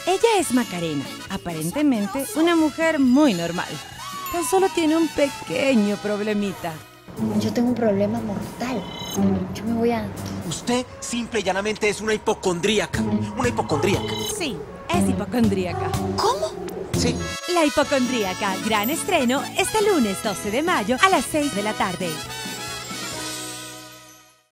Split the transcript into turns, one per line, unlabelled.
Ella es Macarena, aparentemente una mujer muy normal. Tan solo tiene un pequeño problemita.
Yo tengo un problema mortal. Yo me voy a...
Usted simple y llanamente es una hipocondríaca. Una hipocondríaca.
Sí, es hipocondríaca.
¿Cómo?
Sí.
La hipocondríaca, gran estreno este lunes 12 de mayo a las 6 de la tarde.